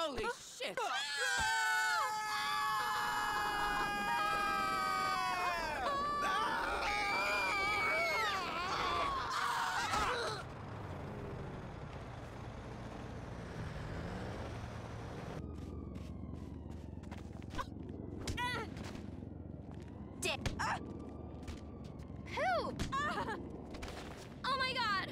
Holy shit! Who? Oh my god!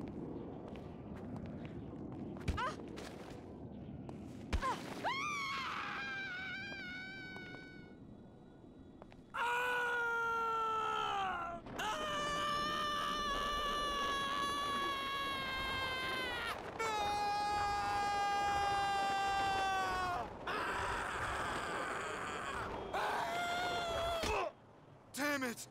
Damn it!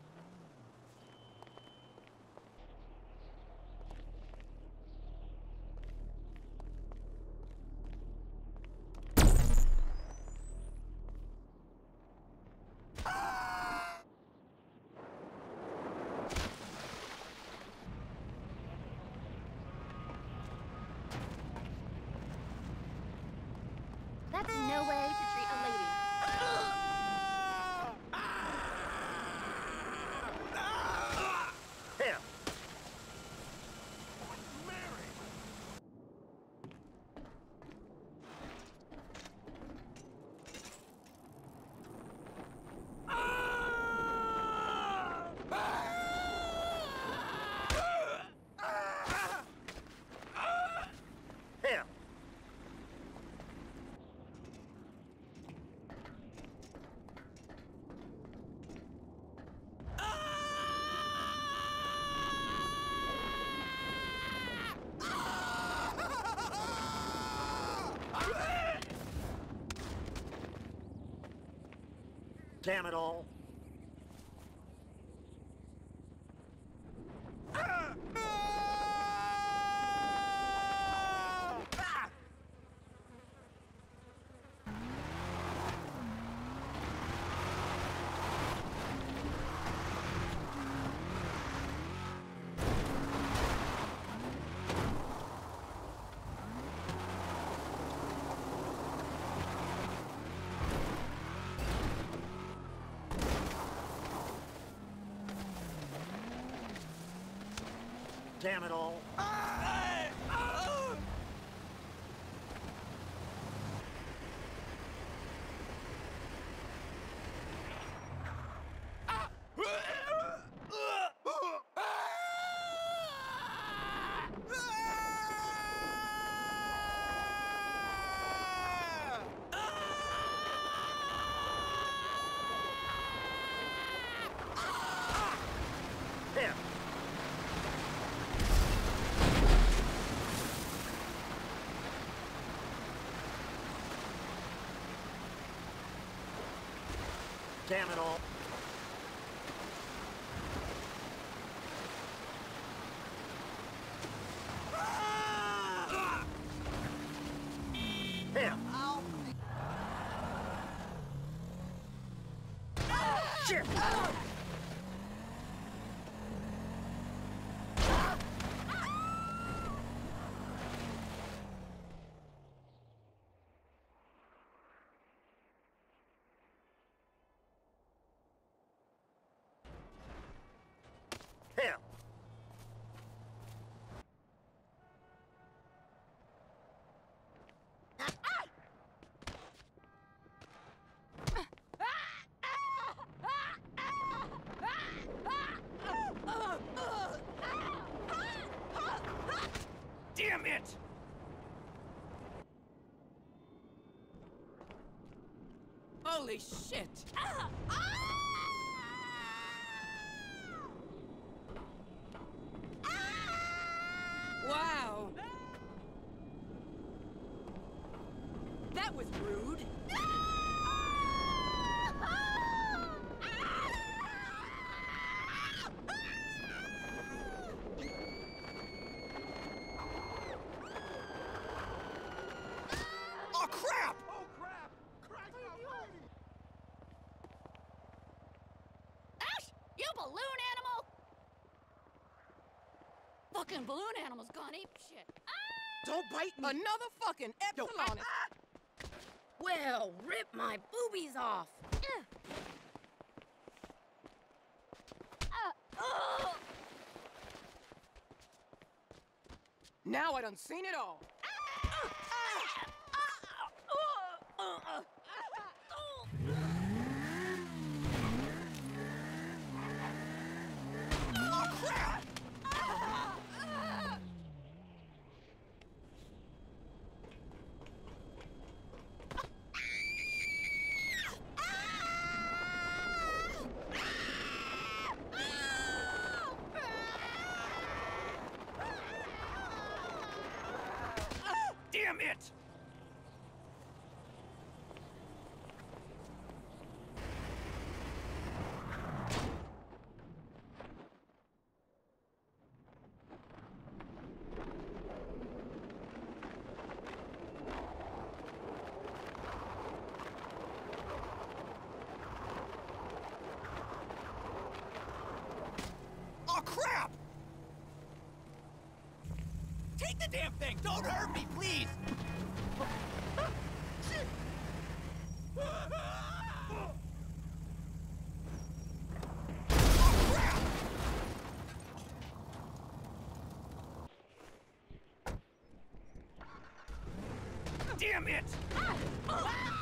That's no way to treat a lady. Here. Here. Damn it all. Damn it all. Here. Damn it all. Here. Shit. Here. Damn it! Holy shit! Wow! That was rude! Oh crap! Oh crap! Christ almighty! Ash! You balloon animal! Fucking balloon animal's gone ape shit. Ah! Don't bite me! Another fucking Yo, epsilon. Well, rip my boobies off. Now I done seen it all. Oh, crap! Damn it! Oh, crap! Take the damn thing! Don't hurt me, please! Shit! Oh, crap! Damn it!